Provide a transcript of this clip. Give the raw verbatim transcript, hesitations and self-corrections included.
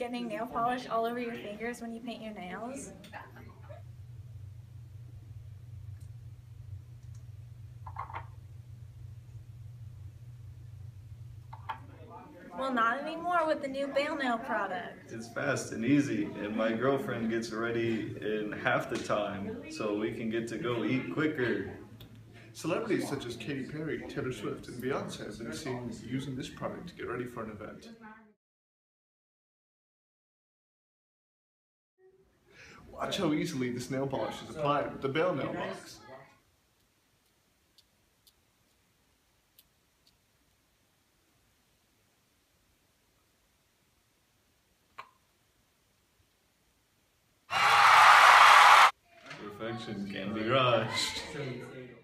getting nail polish all over your fingers when you paint your nails? Well, not anymore with the new Bale Nail product. It's fast and easy, and my girlfriend gets ready in half the time, so we can get to go eat quicker. Celebrities such as Katy Perry, Taylor Swift, and Beyonce have been seen using this product to get ready for an event. Watch how easily this nail polish is applied with the Bale Nail Box. Perfection can be rushed.